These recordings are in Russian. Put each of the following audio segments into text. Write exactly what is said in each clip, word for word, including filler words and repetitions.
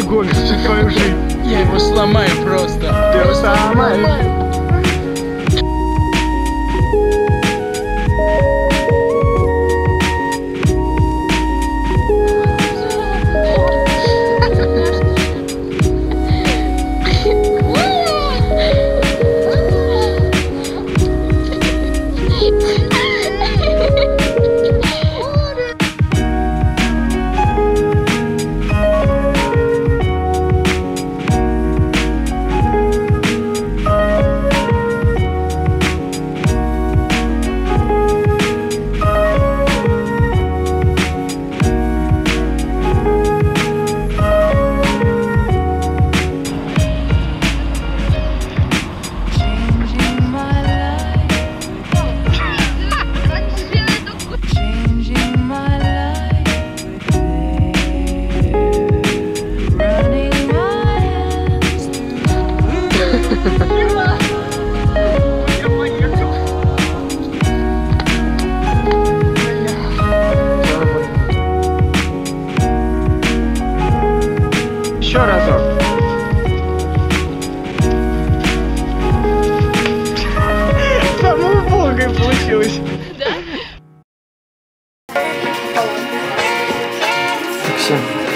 алкоголь всю твою жизнь. Я его сломаю просто. Ты его сломаешь. Еще разок. Самого бога и получилось. Да? Максим.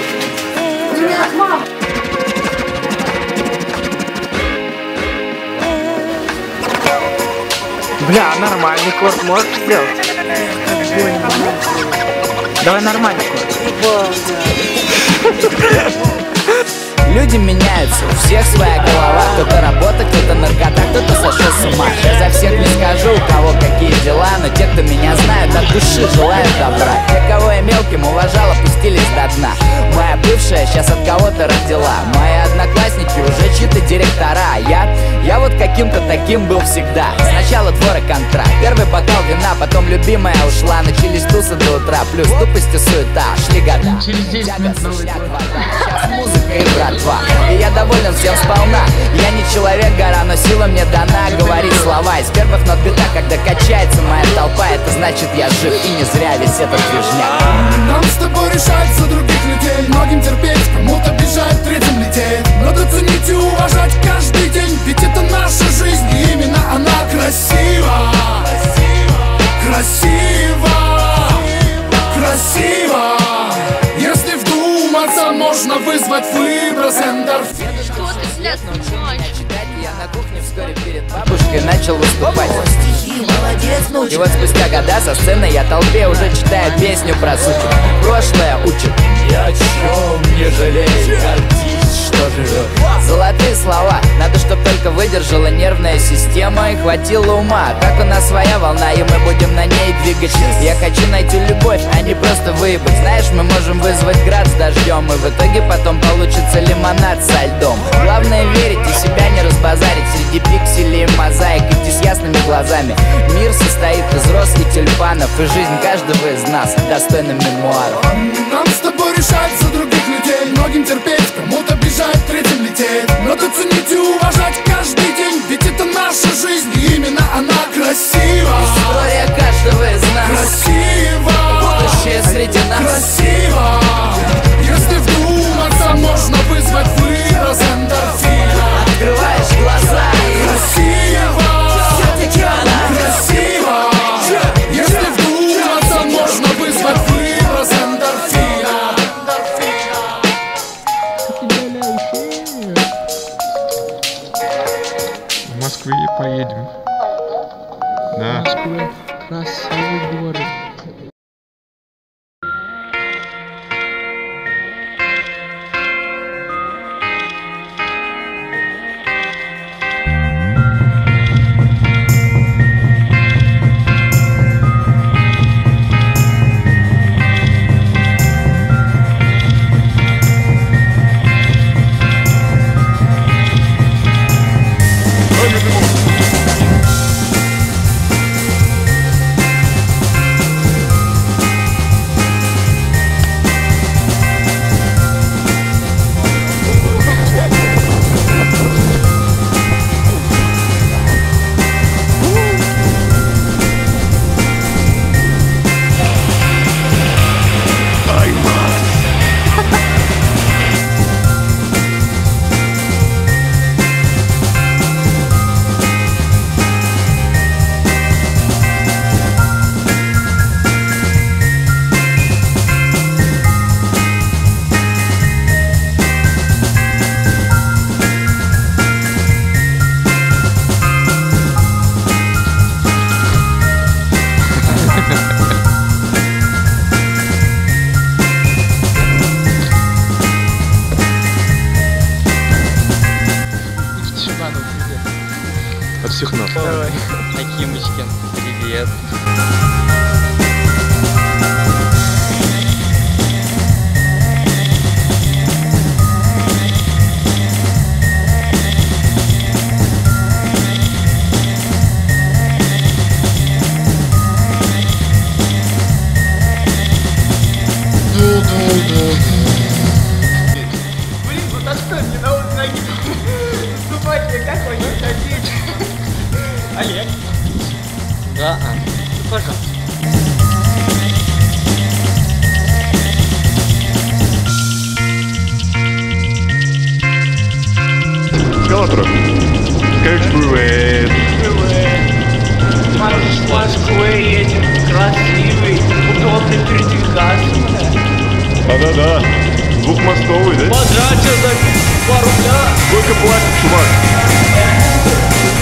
Бля, нормальный корт можешь сделать? Давай нормальный корт. Люди меняются, у всех своя голова. Кто-то работа, кто-то наркота, кто-то сошел с ума. Я за всех не скажу, у кого какие дела, но те, кто меня знают, от души желают добра. Те, кого я мелким уважал, опустились до дна. Моя бывшая сейчас от кого-то родила. Мои одноклассники уже чьи-то директора. Я, я вот каким-то таким был всегда. Сначала двор и контракт, первый бокал вина, потом любимая ушла. Начались тусы до утра, плюс тупость и суета. Шли года, Через десять минут новый сушняк, год. вода. Сейчас музыка и братва, и я доволен всем сполна. Я не человек-гора, но сила мне дана говорить слова из первых нот бита. Когда качается моя толпа, это значит я жив, и не зря весь этот движняк. Нам с тобой решать за других людей. Многим терпеть, кому-то бежать, третьим лететь. Надо ценить и уважать каждый день, ведь это наша жизнь, и именно она красива. Красиво, красиво. Если вдуматься, можно вызвать выброс эндорфина. Что ты, слез, Читать я на кухне вскоре перед бабушкой начал выступать. Стихи, молодец, И вот спустя года со сцены я толпе уже читаю песню про суть. Прошлое учит ни о чем не жалей, гордись, что живет. Золотые слова, надо, чтоб только выдержала нервная система и хватило ума. Как у нас своя волна, и мы будем на ней двигать. Я хочу найти любовь, а не просто выебать. Знаешь, мы можем вызвать град с дождем, и в итоге потом получится лимонад со льдом. Главное верить и себя не разбазарить. Среди пикселей и мозаик идти с ясными глазами. Мир состоит из роз и тюльпанов, и жизнь каждого из нас достойна мемуаров. Нам с тобой решать за других людей. Многим терпеть, кому-то бежать, третьим лететь. Надо ценить и уважать каждый день, ведь это наша жизнь, и именно она красива. История каждого из нас, Красиво, будущее среди нас. красиво. Если вдуматься, можно вызвать выброс эндорфина. Открываешь глаза и Красиво, все-таки она. красиво. Если вдуматься, можно вызвать выброс эндорфина. В Москве поедем. Да. Москва красивый город. Давай. Акимочкин, привет. Блин, вот а что, не на вот ноги наступать никак, вы не хотите? Олег? Да, а. Ну, пожалуйста. Скалаторов, как бывает. С Москвы едем, красивый, удобный передвигаться. Да-да-да, двухмостовый, да? Потратил за два рубля. Сколько платит, чувак?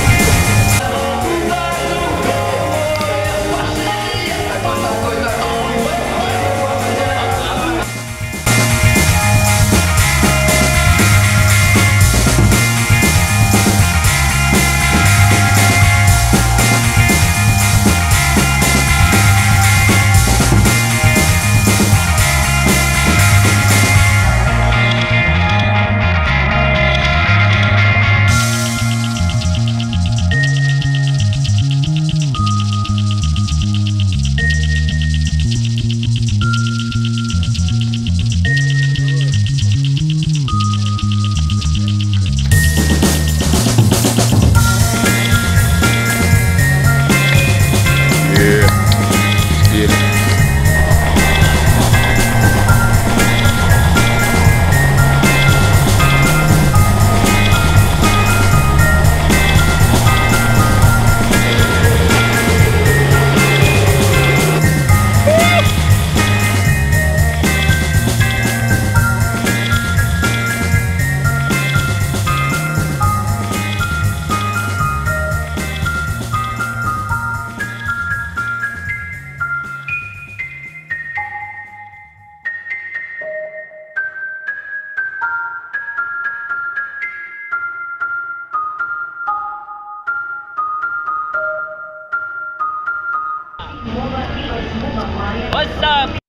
Е, теперь. What's up?